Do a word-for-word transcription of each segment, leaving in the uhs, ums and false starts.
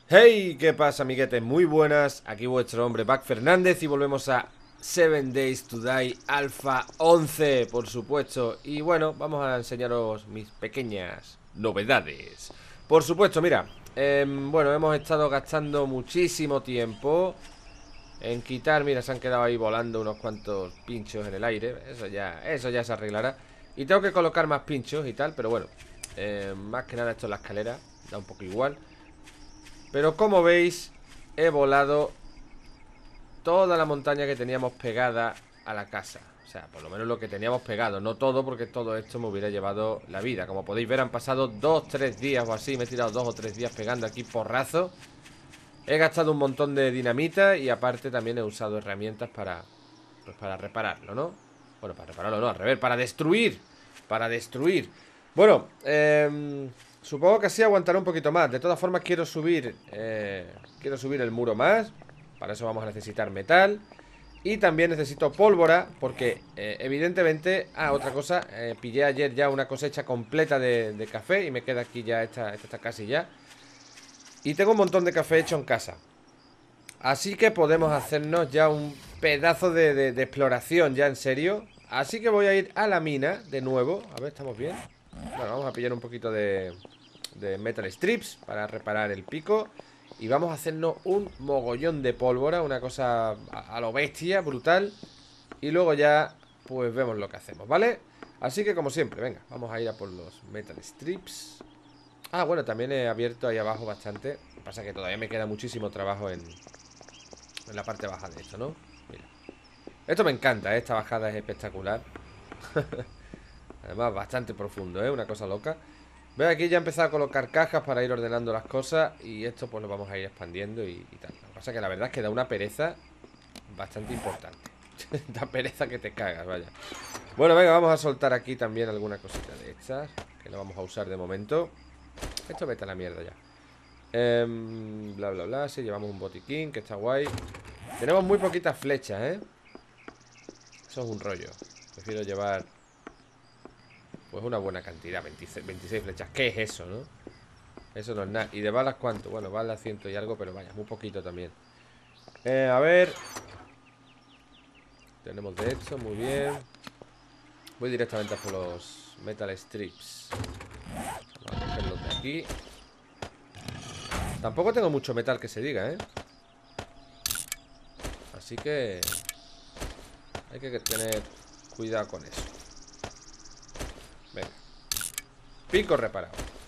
Hey, ¿qué pasa, amiguetes? Muy buenas, aquí vuestro hombre Back Fernández y volvemos a Seven Days to Die Alpha once, por supuesto. Y bueno, vamos a enseñaros mis pequeñas novedades. Por supuesto, mira, eh, bueno, hemos estado gastando muchísimo tiempo en quitar, mira, se han quedado ahí volando unos cuantos pinchos en el aire. Eso ya, eso ya se arreglará. Y tengo que colocar más pinchos y tal, pero bueno, eh, más que nada esto es la escalera, da un poco igual. Pero como veis, he volado toda la montaña que teníamos pegada a la casa. O sea, por lo menos lo que teníamos pegado. No todo, porque todo esto me hubiera llevado la vida. Como podéis ver, han pasado dos, tres días o así. Me he tirado dos o tres días pegando aquí porrazo. He gastado un montón de dinamita y aparte también he usado herramientas para, pues para repararlo, ¿no? Bueno, para repararlo no, al revés, para destruir. Para destruir. Bueno, eh, supongo que así aguantará un poquito más. De todas formas quiero subir eh, Quiero subir el muro más. Para eso vamos a necesitar metal. Y también necesito pólvora. Porque eh, evidentemente... Ah, otra cosa, eh, pillé ayer ya una cosecha completa de, de café. Y me queda aquí ya esta, esta casi ya. Y tengo un montón de café hecho en casa. Así que podemos hacernos ya un pedazo de, de, de exploración ya en serio. Así que voy a ir a la mina de nuevo. A ver, ¿estamos bien? Bueno, vamos a pillar un poquito de, de metal strips para reparar el pico. Y vamos a hacernos un mogollón de pólvora. Una cosa a, a lo bestia, brutal. Y luego ya, pues vemos lo que hacemos, ¿vale? Así que como siempre, venga, vamos a ir a por los metal strips. Ah, bueno, también he abierto ahí abajo bastante. Lo que pasa es que todavía me queda muchísimo trabajo en, en la parte baja de esto, ¿no? Mira. Esto me encanta, ¿eh? Esta bajada es espectacular. Además, bastante profundo, ¿eh? Una cosa loca. Veo aquí ya he empezado a colocar cajas para ir ordenando las cosas. Y esto pues lo vamos a ir expandiendo y, y tal. Lo que pasa es que la verdad es que da una pereza bastante importante. Da pereza que te cagas, vaya. Bueno, venga, vamos a soltar aquí también alguna cosita de estas, que lo vamos a usar de momento. Esto vete a la mierda ya. eh, Bla, bla, bla. Sí, llevamos un botiquín, que está guay. Tenemos muy poquitas flechas, ¿eh? Eso es un rollo. Prefiero llevar pues una buena cantidad, veintiséis, veintiséis flechas. ¿Qué es eso, no? Eso no es nada. ¿Y de balas cuánto? Bueno, balas ciento y algo, pero vaya, muy poquito también. eh, A ver. Tenemos de esto, muy bien. Voy directamente a por los metal strips. Vamos a cogerlos de aquí. Tampoco tengo mucho metal que se diga, ¿eh? Así que hay que tener cuidado con eso. Venga. Pico reparado.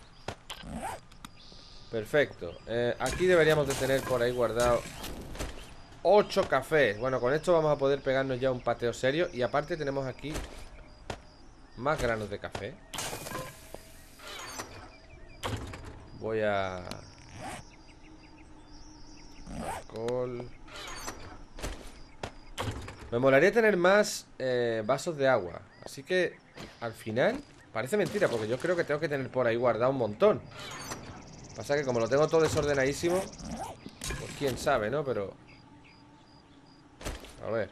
Perfecto. eh, Aquí deberíamos de tener por ahí guardado ocho cafés. Bueno, con esto vamos a poder pegarnos ya un pateo serio. Y aparte tenemos aquí más granos de café. Voy a... Alcohol. Me molaría tener más eh, vasos de agua. Así que al final parece mentira, porque yo creo que tengo que tener por ahí guardado un montón. Pasa que como lo tengo todo desordenadísimo, pues quién sabe, ¿no? Pero... A ver.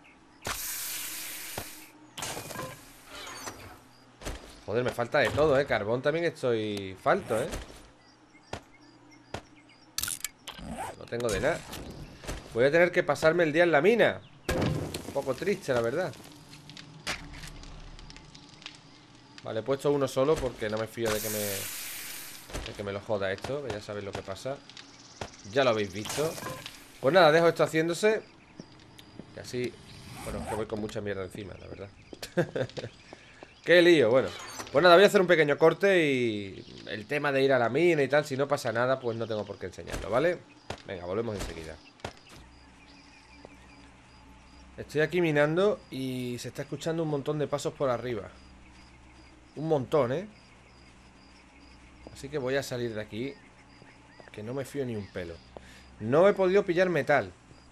Joder, me falta de todo, ¿eh? Carbón también estoy falto, ¿eh? No tengo de nada. Voy a tener que pasarme el día en la mina. Un poco triste, la verdad. Vale, he puesto uno solo porque no me fío de que me... de que me lo joda esto. Ya sabéis lo que pasa. Ya lo habéis visto. Pues nada, dejo esto haciéndose. Que así... Bueno, es que voy con mucha mierda encima, la verdad. Qué lío, bueno. Pues nada, voy a hacer un pequeño corte y... el tema de ir a la mina y tal, si no pasa nada, pues no tengo por qué enseñarlo, ¿vale? Venga, volvemos enseguida. Estoy aquí minando y se está escuchando un montón de pasos por arriba. Un montón, ¿eh? Así que voy a salir de aquí, que no me fío ni un pelo. No he podido pillar metal.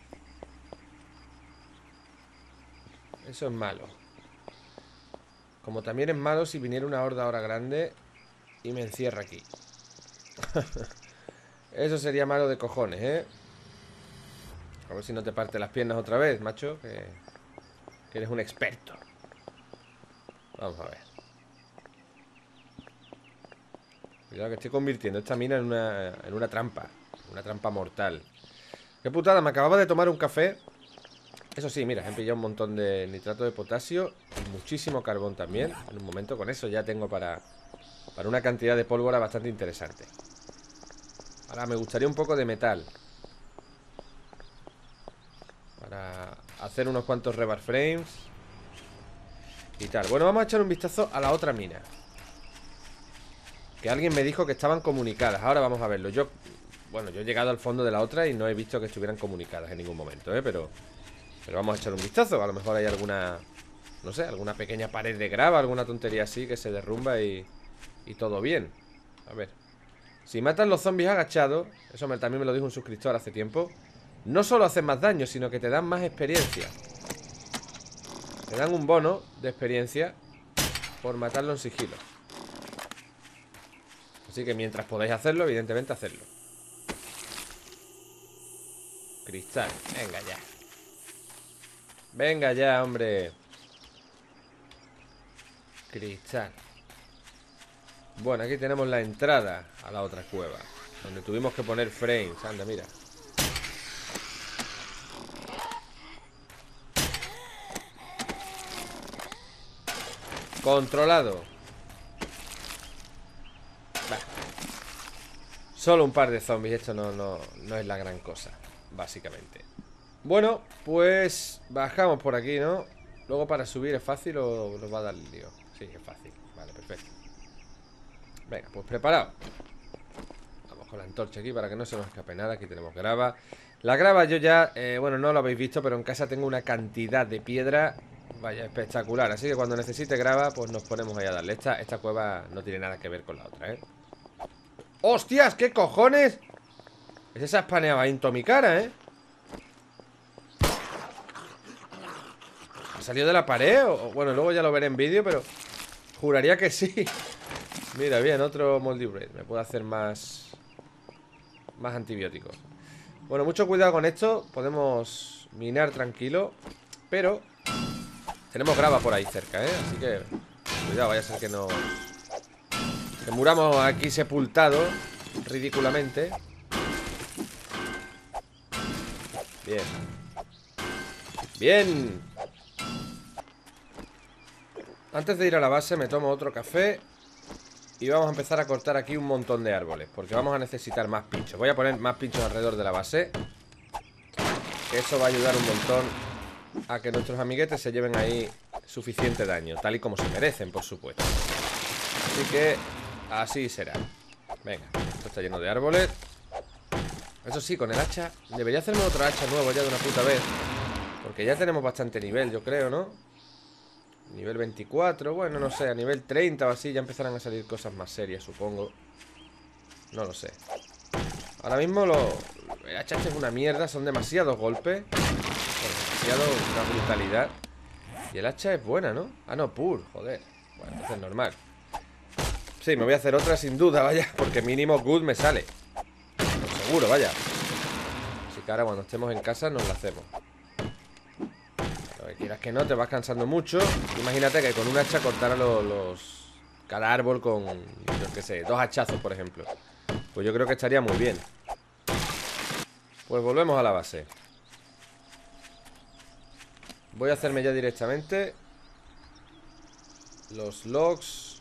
Eso es malo. Como también es malo si viniera una horda ahora grande y me encierra aquí. Eso sería malo de cojones, ¿eh? A ver si no te parte las piernas otra vez, macho. Que, que eres un experto. Vamos a ver. Cuidado que estoy convirtiendo esta mina en una, en una trampa. Una trampa mortal. Qué putada, me acababa de tomar un café. Eso sí, mira, he pillado un montón de nitrato de potasio y muchísimo carbón también. En un momento con eso ya tengo para, para una cantidad de pólvora bastante interesante. Ahora me gustaría un poco de metal para hacer unos cuantos rebar frames y tal. Bueno, vamos a echar un vistazo a la otra mina, que alguien me dijo que estaban comunicadas. Ahora vamos a verlo. Yo, bueno, yo he llegado al fondo de la otra y no he visto que estuvieran comunicadas en ningún momento, ¿eh? Pero, pero vamos a echar un vistazo. A lo mejor hay alguna, no sé, alguna pequeña pared de grava, alguna tontería así que se derrumba y, y todo bien. A ver. Si matan los zombies agachados, eso me, también me lo dijo un suscriptor hace tiempo, no solo hacen más daño, sino que te dan más experiencia. Te dan un bono de experiencia por matarlo en sigilo. Así que mientras podáis hacerlo, evidentemente hacedlo. Cristal, venga ya. Venga ya, hombre. Cristal. Bueno, aquí tenemos la entrada a la otra cueva, donde tuvimos que poner frames. Anda, mira. Controlado. Bah. Solo un par de zombies. Esto no, no, no es la gran cosa, básicamente. Bueno, pues bajamos por aquí, ¿no? Luego para subir es fácil o nos va a dar lío. Sí, es fácil. Vale, perfecto. Venga, pues preparado. Vamos con la antorcha aquí para que no se nos escape nada. Aquí tenemos grava. La grava yo ya, eh, bueno, no lo habéis visto, pero en casa tengo una cantidad de piedra, vaya, espectacular. Así que cuando necesite grava, pues nos ponemos ahí a darle. Esta, esta cueva no tiene nada que ver con la otra, ¿eh? ¡Hostias! ¿Qué cojones? Ese se ha spaneado ahí en toda mi cara, ¿eh? ¿Ha salido de la pared? O, bueno, luego ya lo veré en vídeo, pero juraría que sí. Mira, bien, otro moldy bread. Me puedo hacer más Más antibióticos. Bueno, mucho cuidado con esto. Podemos minar tranquilo, pero tenemos grava por ahí cerca, ¿eh? Así que cuidado, vaya a ser que no Que muramos aquí sepultados ridículamente. Bien. Bien. Antes de ir a la base me tomo otro café y vamos a empezar a cortar aquí un montón de árboles, porque vamos a necesitar más pinchos. Voy a poner más pinchos alrededor de la base, que eso va a ayudar un montón a que nuestros amiguetes se lleven ahí suficiente daño, tal y como se merecen, por supuesto. Así que así será. Venga, esto está lleno de árboles. Eso sí, con el hacha debería hacerme otro hacha nuevo ya de una puta vez, porque ya tenemos bastante nivel, yo creo, ¿no? Nivel veinticuatro, bueno, no sé, a nivel treinta o así ya empezarán a salir cosas más serias, supongo. No lo sé. Ahora mismo lo... el hacha es una mierda, son demasiados golpes. Bueno, demasiado, una brutalidad. Y el hacha es buena, ¿no? Ah, no, pur, joder. Bueno, entonces es normal. Sí, me voy a hacer otra sin duda, vaya, porque mínimo good me sale. Pues seguro, vaya. Así que ahora cuando estemos en casa nos la hacemos. Que quieras que no, te vas cansando mucho. Imagínate que con un hacha cortara los, los... cada árbol con, yo qué sé, dos hachazos, por ejemplo. Pues yo creo que estaría muy bien. Pues volvemos a la base. Voy a hacerme ya directamente los logs.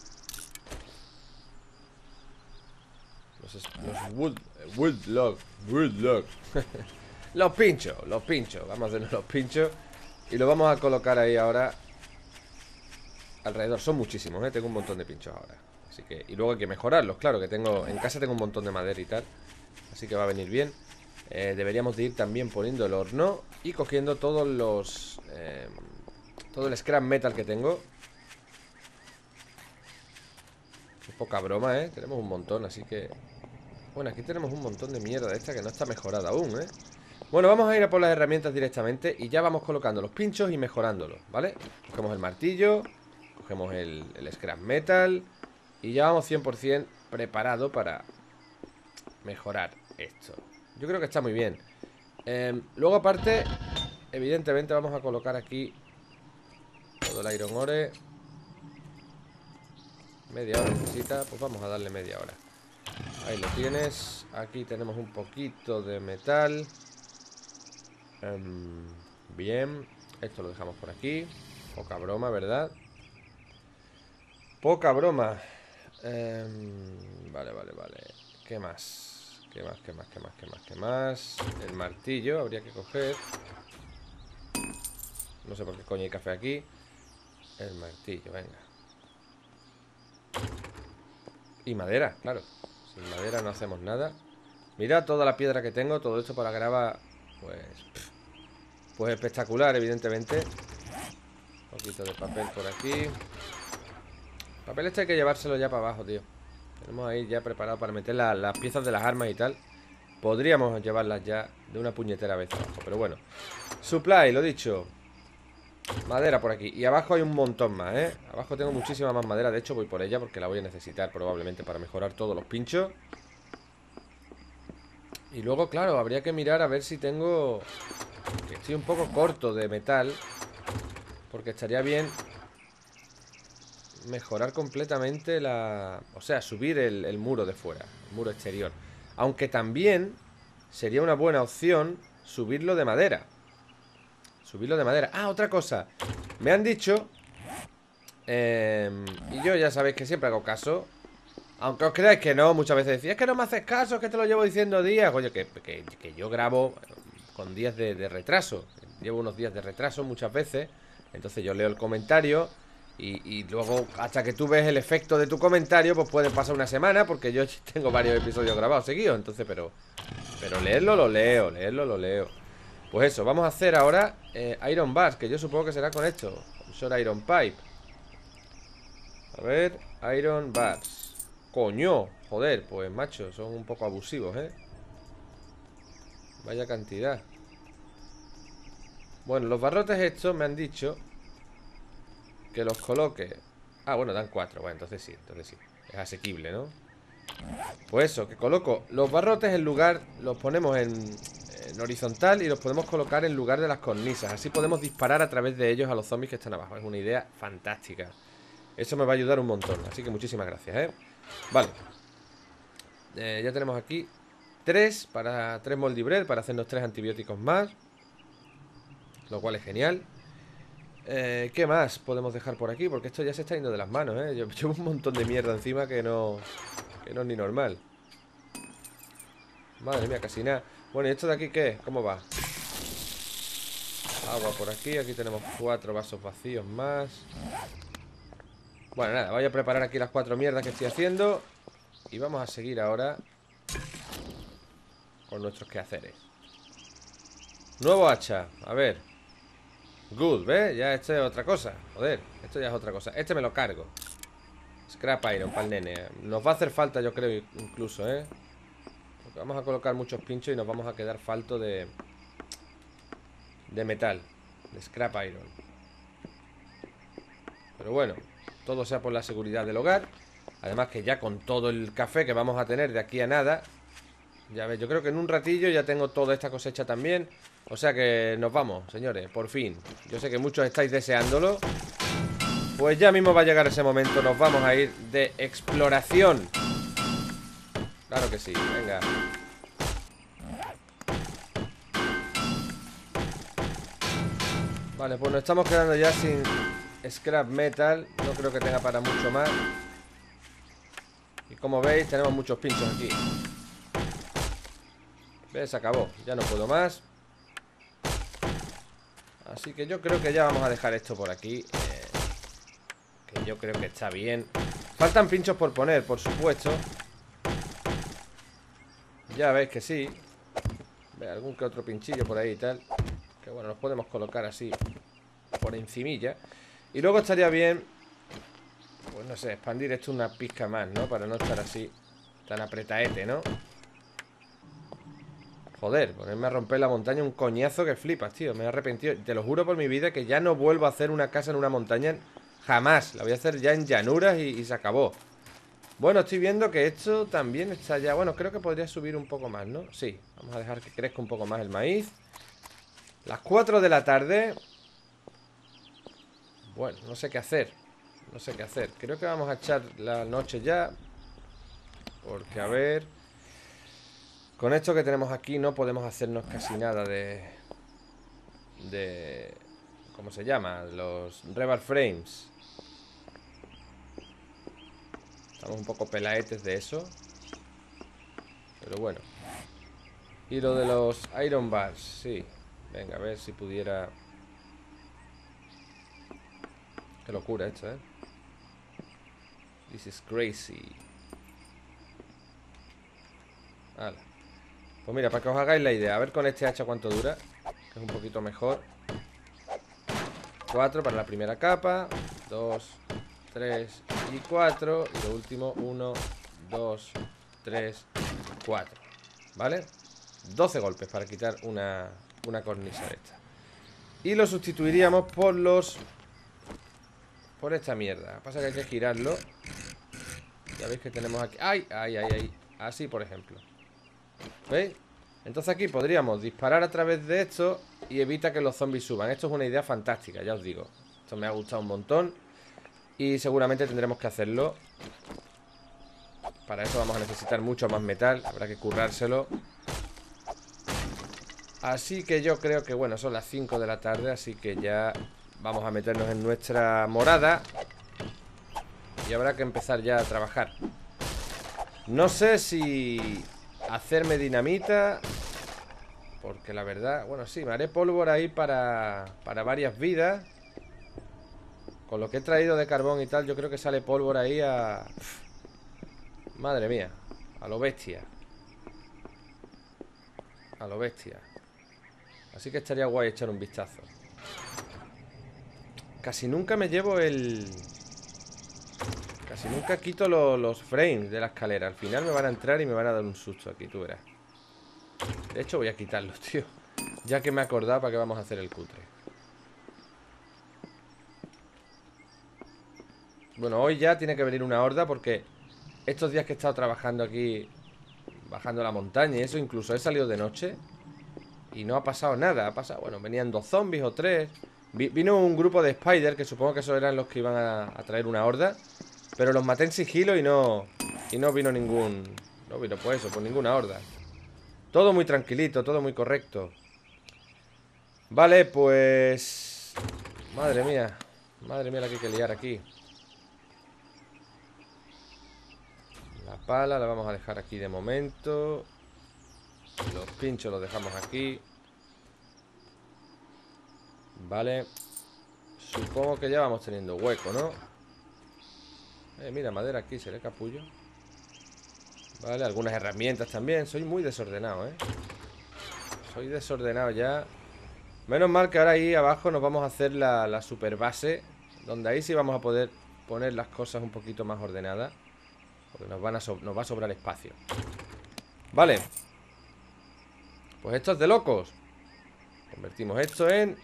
Los, los wood, wood log, wood log. Los pinchos, los pinchos. Vamos a hacernos los pinchos y lo vamos a colocar ahí ahora alrededor. Son muchísimos, ¿eh? Tengo un montón de pinchos ahora. Así que, y luego hay que mejorarlos, claro, que tengo, en casa tengo un montón de madera y tal. Así que va a venir bien. eh, Deberíamos de ir también poniendo el horno y cogiendo todos los eh, todo el scrap metal que tengo. Qué poca broma, ¿eh? Tenemos un montón, así que... Bueno, aquí tenemos un montón de mierda de esta que no está mejorada aún, ¿eh? Bueno, vamos a ir a por las herramientas directamente y ya vamos colocando los pinchos y mejorándolos, ¿vale? Cogemos el martillo, cogemos el, el scrap metal y ya vamos cien por cien preparado para mejorar esto. Yo creo que está muy bien. eh, Luego aparte, evidentemente vamos a colocar aquí todo el iron ore. Media hora necesita, pues vamos a darle media hora. Ahí lo tienes. Aquí tenemos un poquito de metal. um, Bien. Esto lo dejamos por aquí. Poca broma, ¿verdad? Poca broma. um, Vale, vale, vale. ¿Qué más? ¿Qué más, qué más, qué más, qué más, qué más? El martillo habría que coger. No sé por qué coño hay café aquí. El martillo, venga. Y madera, claro. Sin madera no hacemos nada. Mira toda la piedra que tengo. Todo esto para grabar. Pues Pues espectacular, evidentemente. Un poquito de papel por aquí. El papel este hay que llevárselo ya para abajo, tío. Tenemos ahí ya preparado para meter la, las piezas de las armas y tal. Podríamos llevarlas ya de una puñetera vez abajo, pero bueno. Supply, lo dicho. Madera por aquí. Y abajo hay un montón más, ¿eh? Abajo tengo muchísima más madera. De hecho voy por ella porque la voy a necesitar probablemente para mejorar todos los pinchos. Y luego, claro, habría que mirar a ver si tengo... Que estoy un poco corto de metal. Porque estaría bien mejorar completamente la... O sea, subir el, el muro de fuera, el muro exterior. Aunque también sería una buena opción subirlo de madera. Subirlo de madera. Ah, otra cosa. Me han dicho... Eh, y yo ya sabéis que siempre hago caso. Aunque os creáis que no, muchas veces decís, es que no me haces caso, es que te lo llevo diciendo días. Oye, que, que, que yo grabo con días de, de retraso. Llevo unos días de retraso muchas veces. Entonces yo leo el comentario y, y luego hasta que tú ves el efecto de tu comentario, pues puede pasar una semana, porque yo tengo varios episodios grabados seguidos. Entonces, pero Pero leerlo lo leo, leerlo lo leo. Pues eso, vamos a hacer ahora eh, Iron Bars, que yo supongo que será con esto. Short Iron Pipe. A ver, Iron Bars. Coño, joder, pues macho, son un poco abusivos, ¿eh? Vaya cantidad. Bueno, los barrotes estos me han dicho que los coloque. Ah, bueno, dan cuatro. Bueno, entonces sí, entonces sí. Es asequible, ¿no? Pues eso, que coloco los barrotes en lugar. Los ponemos en, en horizontal y los podemos colocar en lugar de las cornisas. Así podemos disparar a través de ellos a los zombies que están abajo. Es una idea fantástica. Eso me va a ayudar un montón. Así que muchísimas gracias, ¿eh? Vale. Eh, ya tenemos aquí tres para tres moldy bread, para hacernos tres antibióticos más, lo cual es genial. eh, ¿Qué más podemos dejar por aquí? Porque esto ya se está yendo de las manos, ¿eh? Yo llevo un montón de mierda encima que no Que no es ni normal. Madre mía, casi nada. Bueno, ¿y esto de aquí qué? ¿Cómo va? Agua por aquí, aquí tenemos cuatro vasos vacíos más. Bueno, nada, voy a preparar aquí las cuatro mierdas que estoy haciendo y vamos a seguir ahora con nuestros quehaceres. Nuevo hacha, a ver. Good, ¿ves? Ya esto es otra cosa. Joder, esto ya es otra cosa. Este me lo cargo. Scrap Iron para el nene. Nos va a hacer falta, yo creo, incluso, ¿eh? Porque vamos a colocar muchos pinchos y nos vamos a quedar falto de... De metal. De Scrap Iron. Pero bueno, todo sea por la seguridad del hogar. Además que ya con todo el café que vamos a tener de aquí a nada, ya ves, yo creo que en un ratillo ya tengo toda esta cosecha también. O sea que nos vamos, señores, por fin. Yo sé que muchos estáis deseándolo. Pues ya mismo va a llegar ese momento. Nos vamos a ir de exploración. Claro que sí, venga. Vale, pues nos estamos quedando ya sin scrap metal. No creo que tenga para mucho más. Y como veis, tenemos muchos pinchos aquí. ¿Ves? Se acabó, ya no puedo más. Así que yo creo que ya vamos a dejar esto por aquí, eh, que yo creo que está bien. Faltan pinchos por poner, por supuesto. Ya veis que sí. Ve, algún que otro pinchillo por ahí y tal. Que bueno, los podemos colocar así por encimilla. Y luego estaría bien, pues no sé, expandir esto una pizca más, ¿no? Para no estar así tan apretaete, ¿no? Joder, ponerme a romper la montaña un coñazo que flipas, tío. Me he arrepentido, te lo juro por mi vida, que ya no vuelvo a hacer una casa en una montaña. Jamás, la voy a hacer ya en llanuras y, y se acabó. Bueno, estoy viendo que esto también está ya... Bueno, creo que podría subir un poco más, ¿no? Sí, vamos a dejar que crezca un poco más el maíz. Las cuatro de la tarde. Bueno, no sé qué hacer. No sé qué hacer. Creo que vamos a echar la noche ya. Porque, a ver... Con esto que tenemos aquí no podemos hacernos casi nada de... De... ¿Cómo se llama? Los Rebar Frames. Estamos un poco pelaetes de eso. Pero bueno. Y lo de los Iron Bars, sí. Venga, a ver si pudiera... Qué locura esto, ¿eh? This is crazy. Hala. Pues mira, para que os hagáis la idea. A ver con este hacha cuánto dura. Que es un poquito mejor. Cuatro para la primera capa. Dos, tres y cuatro. Y lo último, uno, dos, tres, cuatro. ¿Vale? doce golpes para quitar una, una cornisa de esta. Y lo sustituiríamos por los... Por esta mierda. Pasa que hay que girarlo. Ya veis que tenemos aquí... ¡Ay! ¡Ay, ay, ay! Así, por ejemplo. ¿Veis? Entonces aquí podríamos disparar a través de esto y evita que los zombies suban. Esto es una idea fantástica, ya os digo. Esto me ha gustado un montón. Y seguramente tendremos que hacerlo. Para eso vamos a necesitar mucho más metal. Habrá que currárselo. Así que yo creo que, bueno, son las cinco de la tarde. Así que ya vamos a meternos en nuestra morada. Y habrá que empezar ya a trabajar. No sé si hacerme dinamita, porque la verdad, bueno, sí, me haré pólvora ahí para, para varias vidas. Con lo que he traído de carbón y tal, yo creo que sale pólvora ahí a... Madre mía, a lo bestia. A lo bestia. Así que estaría guay echar un vistazo. Casi nunca me llevo el... Casi nunca quito lo, los frames de la escalera. Al final me van a entrar y me van a dar un susto aquí, tú verás. De hecho voy a quitarlos, tío. Ya que me he acordado para qué vamos a hacer el cutre. Bueno, hoy ya tiene que venir una horda porque estos días que he estado trabajando aquí, bajando la montaña y eso, incluso he salido de noche y no ha pasado nada. Ha pasado, bueno, venían dos zombies o tres. Vi, vino un grupo de spider, que supongo que esos eran los que iban a, a traer una horda. Pero los maté en sigilo y no... Y no vino ningún... No vino pues eso, por ninguna horda. Todo muy tranquilito, todo muy correcto. Vale, pues... Madre mía. Madre mía la que hay que liar aquí. La pala la vamos a dejar aquí de momento. Los pinchos los dejamos aquí. Vale. Supongo que ya vamos teniendo hueco, ¿no? Eh, mira, madera aquí, seré capullo. Vale, algunas herramientas también. Soy muy desordenado, ¿eh? Soy desordenado ya. Menos mal que ahora ahí abajo nos vamos a hacer la, la super base, donde ahí sí vamos a poder poner las cosas un poquito más ordenadas, porque nos, van a so nos va a sobrar espacio. Vale. Pues esto es de locos. Convertimos esto en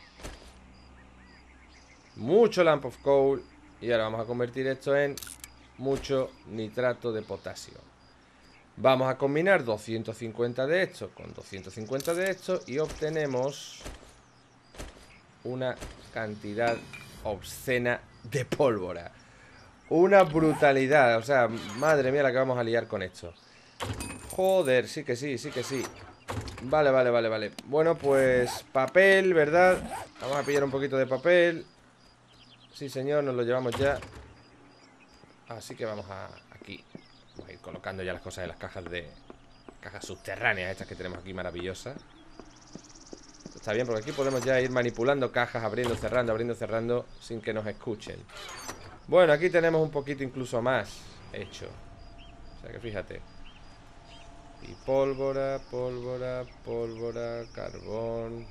mucho lamp of coal. Y ahora vamos a convertir esto en mucho nitrato de potasio. Vamos a combinar doscientos cincuenta de esto con doscientos cincuenta de esto y obtenemos una cantidad obscena de pólvora. Una brutalidad. O sea, madre mía la que vamos a liar con esto. Joder, sí que sí, sí que sí. Vale, vale, vale, vale. Bueno, pues papel, ¿verdad? Vamos a pillar un poquito de papel. Sí, señor, nos lo llevamos ya. Así que vamos a aquí. Vamos a ir colocando ya las cosas en las cajas de... Cajas subterráneas estas que tenemos aquí maravillosas. Está bien, porque aquí podemos ya ir manipulando cajas, abriendo, cerrando, abriendo, cerrando, sin que nos escuchen. Bueno, aquí tenemos un poquito incluso más hecho. O sea que fíjate. Y pólvora, pólvora, pólvora, carbón.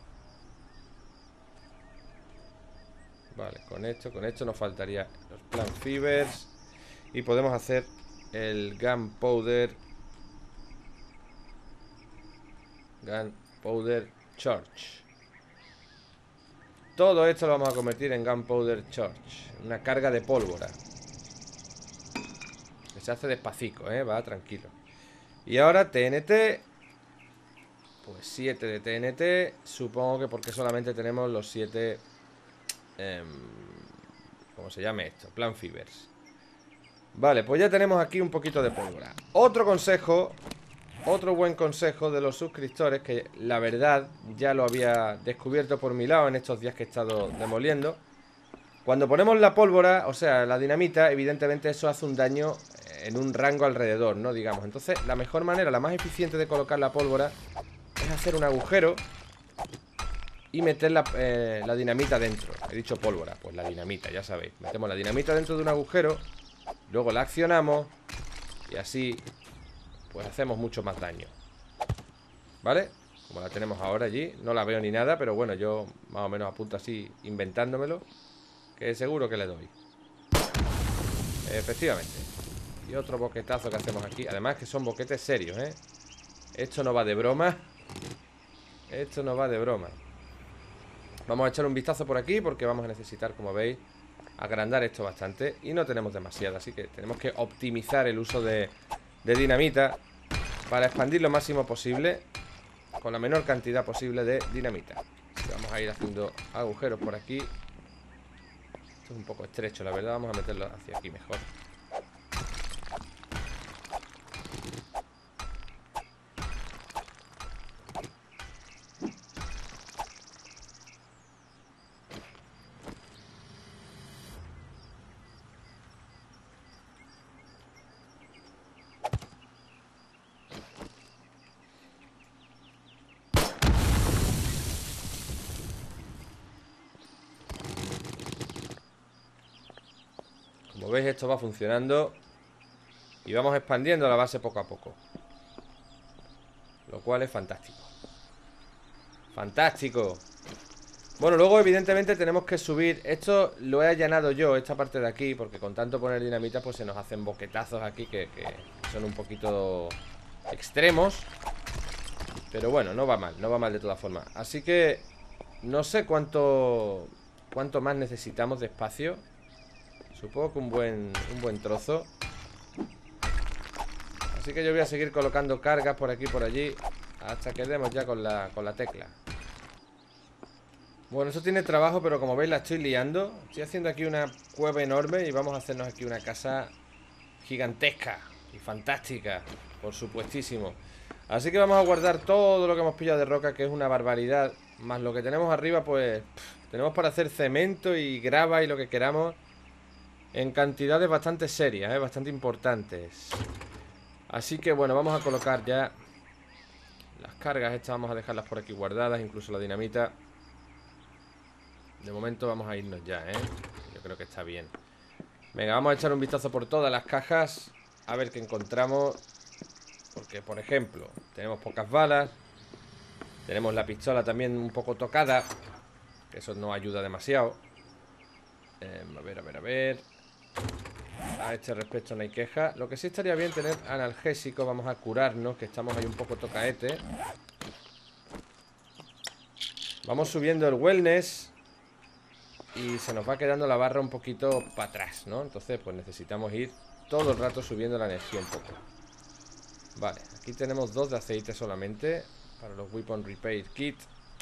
Vale, con esto, con esto nos faltaría los plant fibers. Y podemos hacer el gunpowder. Gunpowder Charge. Todo esto lo vamos a convertir en Gunpowder Charge. Una carga de pólvora. Que se hace despacito, ¿eh? Va, tranquilo. Y ahora T N T. Pues siete de T N T. Supongo que porque solamente tenemos los siete... Eh, como se llame esto, Plant Fibers. Vale, pues ya tenemos aquí un poquito de pólvora. Otro consejo, otro buen consejo de los suscriptores, que la verdad ya lo había descubierto por mi lado en estos días que he estado demoliendo. Cuando ponemos la pólvora, o sea, la dinamita, evidentemente eso hace un daño en un rango alrededor, ¿no? Digamos, entonces la mejor manera, la más eficiente de colocar la pólvora es hacer un agujero y meter la, eh, la dinamita dentro. He dicho pólvora, pues la dinamita, ya sabéis. Metemos la dinamita dentro de un agujero, luego la accionamos y así pues hacemos mucho más daño, ¿vale? Como la tenemos ahora allí, no la veo ni nada, pero bueno, yo más o menos apunto así, inventándomelo, que seguro que le doy. Efectivamente. Y otro boquetazo que hacemos aquí. Además que son boquetes serios, ¿eh? Esto no va de broma. Esto no va de broma. Vamos a echar un vistazo por aquí porque vamos a necesitar, como veis, agrandar esto bastante. Y no tenemos demasiado, así que tenemos que optimizar el uso de, de dinamita para expandir lo máximo posible con la menor cantidad posible de dinamita. Así que vamos a ir haciendo agujeros por aquí. Esto es un poco estrecho, la verdad. Vamos a meterlo hacia aquí mejor. Como veis, esto va funcionando y vamos expandiendo la base poco a poco, lo cual es fantástico. ¡Fantástico! Bueno, luego evidentemente tenemos que subir. Esto lo he allanado yo, esta parte de aquí, porque con tanto poner dinamita pues se nos hacen boquetazos aquí que, que son un poquito extremos. Pero bueno, no va mal, no va mal de todas formas. Así que no sé cuánto cuánto más necesitamos de espacio. Supongo que un buen, un buen trozo. Así que yo voy a seguir colocando cargas por aquí y por allí hasta que demos ya con la, con la tecla. Bueno, eso tiene trabajo, pero como veis la estoy liando. Estoy haciendo aquí una cueva enorme y vamos a hacernos aquí una casa gigantesca y fantástica, por supuestísimo. Así que vamos a guardar todo lo que hemos pillado de roca, que es una barbaridad. Más lo que tenemos arriba, pues pff, tenemos para hacer cemento y grava y lo que queramos, en cantidades bastante serias, ¿eh? Bastante importantes. Así que bueno, vamos a colocar ya las cargas estas, vamos a dejarlas por aquí guardadas, incluso la dinamita. De momento vamos a irnos ya, ¿eh? Yo creo que está bien. Venga, vamos a echar un vistazo por todas las cajas, a ver qué encontramos. Porque, por ejemplo, tenemos pocas balas. Tenemos la pistola también un poco tocada, que eso no ayuda demasiado. eh, A ver, a ver, a ver. A este respecto no hay queja. Lo que sí estaría bien tener analgésico. Vamos a curarnos, que estamos ahí un poco tocaete. Vamos subiendo el wellness y se nos va quedando la barra un poquito para atrás, ¿no? Entonces pues necesitamos ir todo el rato subiendo la energía un poco. Vale, aquí tenemos dos de aceite solamente para los Weapon Repair Kit.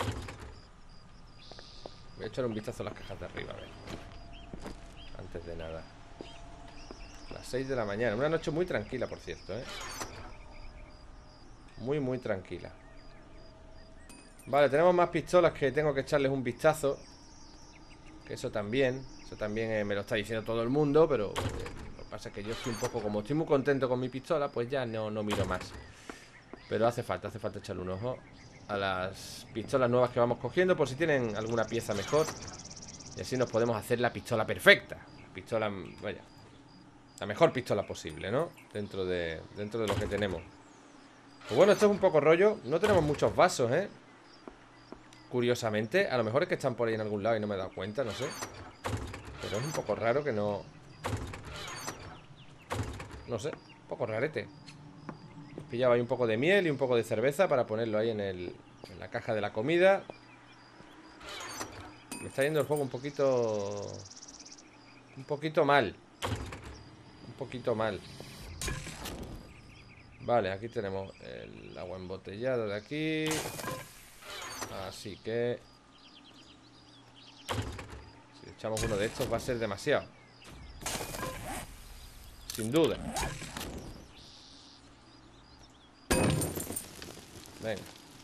Voy a echar un vistazo a las cajas de arriba, a ver, antes de nada. Las seis de la mañana, una noche muy tranquila, por cierto, ¿eh? Muy, muy tranquila. Vale, tenemos más pistolas que tengo que echarles un vistazo. Que eso también, eso también eh, me lo está diciendo todo el mundo, pero eh, lo que pasa es que yo estoy un poco, como estoy muy contento con mi pistola, pues ya no, no miro más. Pero hace falta, hace falta echarle un ojo a las pistolas nuevas que vamos cogiendo, por si tienen alguna pieza mejor. Y así nos podemos hacer la pistola perfecta. Pistola, vaya, la mejor pistola posible, ¿no? Dentro de, dentro de lo que tenemos. Pues bueno, esto es un poco rollo. No tenemos muchos vasos, ¿eh? Curiosamente, a lo mejor es que están por ahí en algún lado y no me he dado cuenta, no sé. Pero es un poco raro que no... No sé, un poco rarete. Pillaba ahí un poco de miel y un poco de cerveza para ponerlo ahí en, el, en la caja de la comida. Me está yendo el juego un poquito... Un poquito mal. Un poquito mal. Vale, aquí tenemos el agua embotellada de aquí. Así que... echamos uno de estos va a ser demasiado. Sin duda. Venga.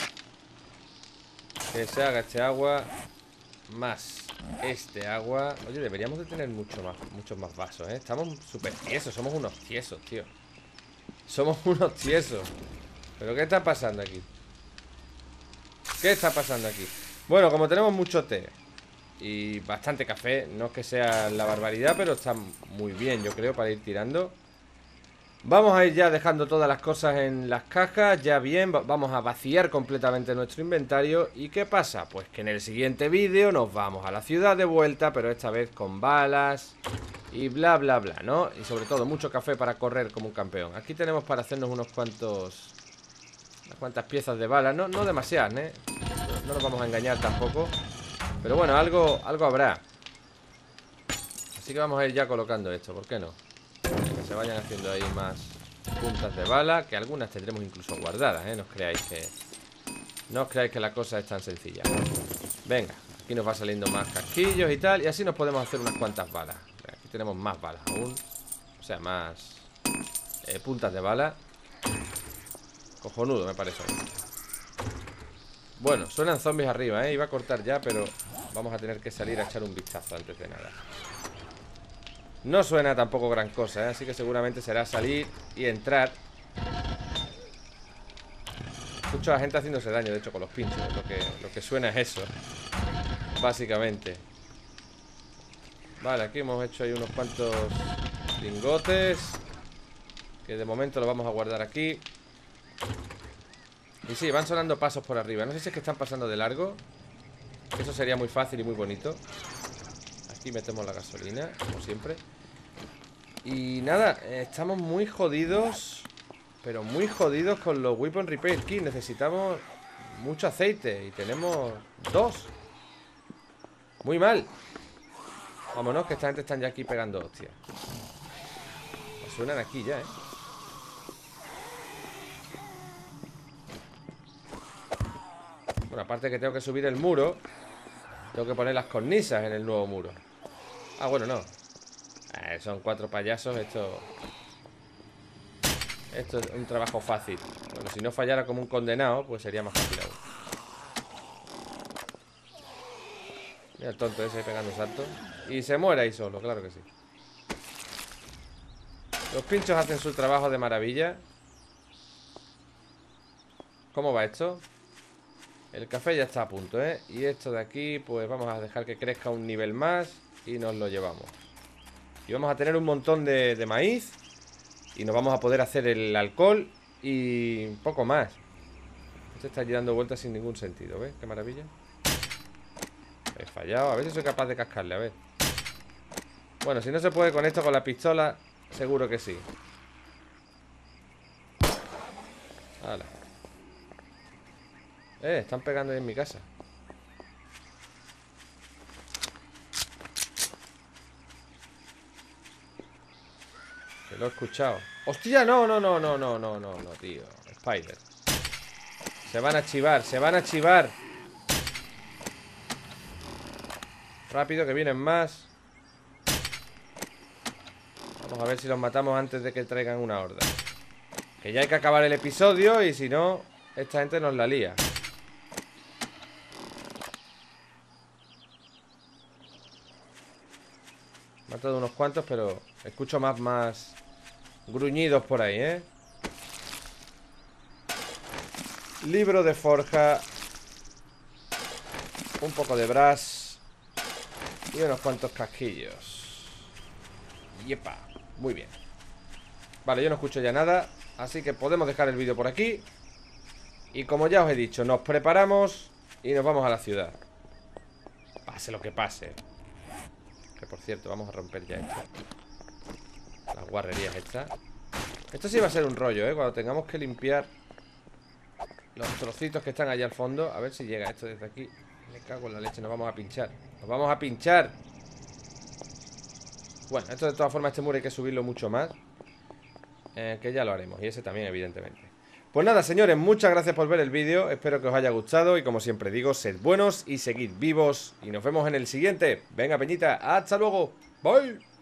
Que se haga este agua. Más este agua. Oye, deberíamos de tener mucho más, muchos más vasos, ¿eh? Estamos súper tiesos, somos unos tiesos, tío. Somos unos tiesos. ¿Pero qué está pasando aquí? ¿Qué está pasando aquí? Bueno, como tenemos mucho té y bastante café, no es que sea la barbaridad, pero está muy bien, yo creo, para ir tirando. Vamos a ir ya dejando todas las cosas en las cajas, ya bien, vamos a vaciar completamente nuestro inventario. ¿Y qué pasa? Pues que en el siguiente vídeo nos vamos a la ciudad de vuelta, pero esta vez con balas y bla bla bla, ¿no? Y sobre todo mucho café para correr como un campeón. Aquí tenemos para hacernos unos cuantos... unas cuantas piezas de balas, no, no demasiadas, ¿eh? No, no nos vamos a engañar tampoco. Pero bueno, algo, algo habrá. Así que vamos a ir ya colocando esto, ¿por qué no? Que se vayan haciendo ahí más puntas de bala, que algunas tendremos incluso guardadas, ¿eh? No os creáis que No os creáis que la cosa es tan sencilla. Venga, aquí nos va saliendo más casquillos y tal, y así nos podemos hacer unas cuantas balas. Aquí tenemos más balas aún. O sea, más eh, puntas de bala. Cojonudo me parece. Bueno, suenan zombies arriba, ¿eh? Iba a cortar ya, pero vamos a tener que salir a echar un vistazo antes de nada. No suena tampoco gran cosa, ¿eh? Así que seguramente será salir y entrar. Escucho a la gente haciéndose daño, de hecho, con los pinchos. Lo que, lo que suena es eso, básicamente. Vale, aquí hemos hecho ahí unos cuantos lingotes, que de momento lo vamos a guardar aquí. Y sí, van sonando pasos por arriba. No sé si es que están pasando de largo. Eso sería muy fácil y muy bonito. Aquí metemos la gasolina, como siempre. Y nada, estamos muy jodidos. Pero muy jodidos con los Weapon Repair Kit. Necesitamos mucho aceite. Y tenemos dos. Muy mal. Vámonos, que esta gente están ya aquí pegando hostias. Suenan aquí ya, eh. Bueno, aparte que tengo que subir el muro, tengo que poner las cornisas en el nuevo muro. Ah, bueno, no. Eh, son cuatro payasos. Esto Esto es un trabajo fácil. Bueno, si no fallara como un condenado, pues sería más fácil aún. Mira el tonto ese pegando saltos. Y se muere ahí solo, claro que sí. Los pinchos hacen su trabajo de maravilla. ¿Cómo va esto? El café ya está a punto, ¿eh? Y esto de aquí, pues vamos a dejar que crezca un nivel más y nos lo llevamos. Y vamos a tener un montón de, de maíz. Y nos vamos a poder hacer el alcohol y un poco más. Este está allí dando vueltas sin ningún sentido, ¿ves? Qué maravilla. He fallado, a ver si soy capaz de cascarle, a ver. Bueno, si no se puede con esto, con la pistola, seguro que sí. Hala. Eh, están pegando ahí en mi casa. Que lo he escuchado. ¡Hostia! No, no, no, no, no, no, no, no, tío. Spider. Se van a chivar, se van a chivar. Rápido, que vienen más. Vamos a ver si los matamos antes de que traigan una horda. Que ya hay que acabar el episodio y si no, esta gente nos la lía. He matado unos cuantos, pero escucho más, más gruñidos por ahí, ¿eh? Libro de forja. Un poco de brass. Y unos cuantos casquillos. Yepa, muy bien. Vale, yo no escucho ya nada, así que podemos dejar el vídeo por aquí. Y como ya os he dicho, nos preparamos y nos vamos a la ciudad. Pase lo que pase. Que por cierto, vamos a romper ya esto. Las guarrerías estas. Esto sí va a ser un rollo, ¿eh? Cuando tengamos que limpiar los trocitos que están allá al fondo. A ver si llega esto desde aquí. Me cago en la leche, nos vamos a pinchar. Nos vamos a pinchar. Bueno, esto de todas formas, este muro hay que subirlo mucho más, eh, que ya lo haremos. Y ese también, evidentemente. Pues nada, señores, muchas gracias por ver el vídeo. Espero que os haya gustado y como siempre digo, sed buenos y seguid vivos. Y nos vemos en el siguiente. Venga, peñita, hasta luego. Bye.